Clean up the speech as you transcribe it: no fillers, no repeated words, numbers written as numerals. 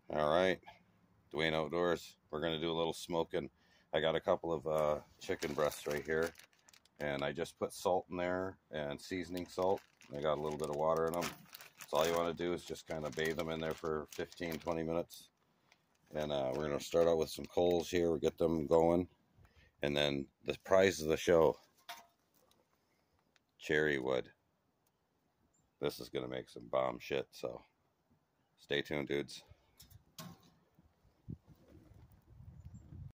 All right, Dwayne Outdoors. We're gonna do a little smoking. I got a couple of chicken breasts right here, and I just put salt in there and seasoning salt. I got a little bit of water in them. So all you want to do is just kind of bathe them in there for 15-20 minutes. And we're gonna start out with some coals here. We'll get them going, and then the prize of the show, cherry wood. This is gonna make some bomb shit. So stay tuned, dudes.